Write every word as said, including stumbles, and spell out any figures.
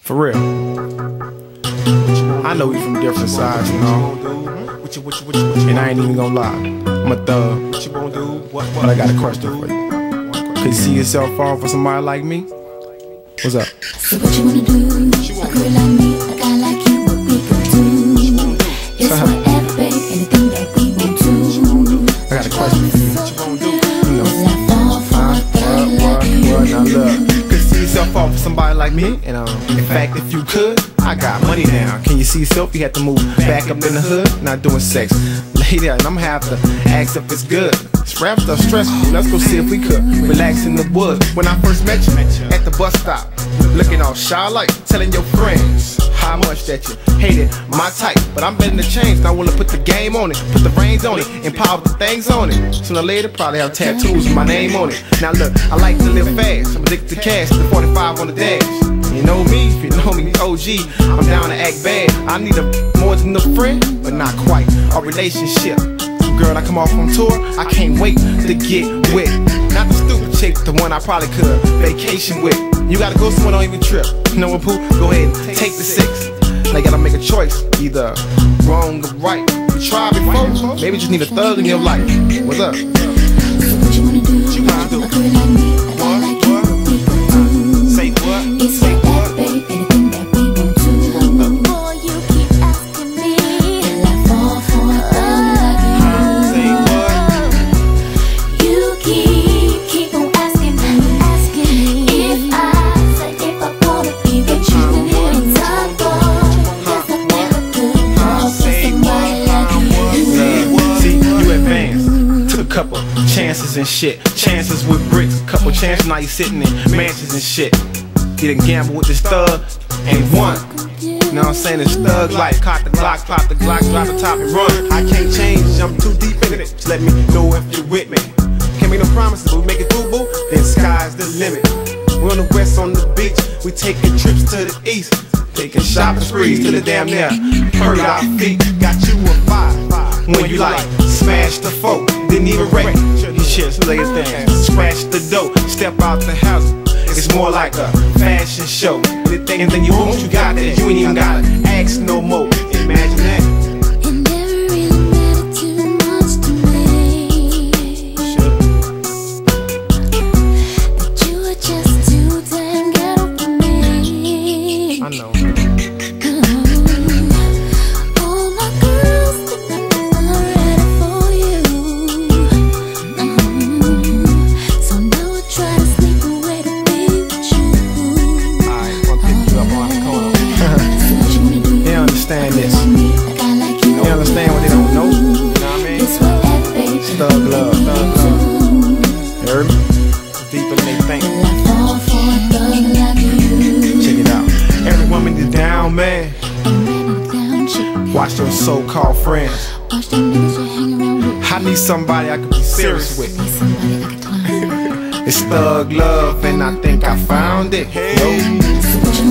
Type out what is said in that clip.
For real. I know we from different sides, you know. And I ain't even gonna lie, I'm a thug. But I got a question for you. Can you see yourself fall for somebody like me? What's up? So what you wanna do? A girl like me, a guy like you, what we could do? It's whatever, babe, anything that we want to. I got a question for you. You know. Will I fall for a girl like you? Now look, could you see yourself fall for somebody like me? And um, in fact, if you could, I got money now. Can you see yourself? You had to move back up in the hood, not doing sex. Lady, and I'm have to ask if it's good. This rap stuff stressful. Let's go see if we could relax in the woods. When I first met you at the bus stop, looking all shy like telling your friends how much that you hated my type. But I'm betting to change. Now I wanna put the game on it, put the reins on it, and power the things on it. Sooner or later, probably have tattoos with my name on it. Now look, I like to live fast. I'm addicted to cash, the forty-five on the dash. You know me, if you know me, O G, I'm down to act bad. I need a more than a friend, but not quite a relationship. Girl, I come off on tour, I can't wait to get with. Not the stupid chick, the one I probably could vacation with. You gotta go somewhere, don't even trip. You know what, Pooh? Go ahead and take the six. Now you gotta make a choice, either wrong or right. You tried before, maybe you just need a thug in your life. What's up? So what you wanna do? What you wanna do? A girl like me, a guy like you, what we could do? Say what? It's whatever, babe, anything that we want to. Boy, you keep asking me, will I fall for a girl like you? Say what? You keep, keep on asking me, asking me if I say if I wanna be with you, then it'll time for. Yes, I never could fall for somebody like you. See, you advanced. Took a couple chances and shit. Chances with bricks, couple chances, now you sitting in mansions and shit. You done gamble with this thug, and won. You know what I'm saying? This thug life, caught the Glock, pop the Glock, drop the top and run. I can't change, I'm too deep in it. Just let me know if you're with me. Can't make no promises, but we make it through, boo. Then sky's the limit. We're on the west on the beach, we taking trips to the east. Taking shopping sprees to the damn near hurt our feet. Got you a five when you like smash the foe. Didn't even wreck. You just lay it down, scratch the dough, step out the house. It's more like a fashion show. Anything that you want, you got that. You ain't even gotta ask no more. Imagine that. It never really mattered too much to me. But you were just too damn ghetto for me. I know. All my girls think I'm not ready for you. So now I try to sneak away to be with you. Alright, I'm gonna pick you up on the corner. So what you wanna do? They understand this. Like me, a guy like you. They understand what they don't know. You know what I mean? It's whatever, babe. Thug love, thug love. You heard me? It's deeper than they think. Will I fall for a thug like you? Check it out. Every woman is down, man. A man and down chick. Watch those so-called friends. Watch them niggas you hang around with. I need somebody I can be serious with. Need somebody that can climb. It's thug love, and I think I found it. So what you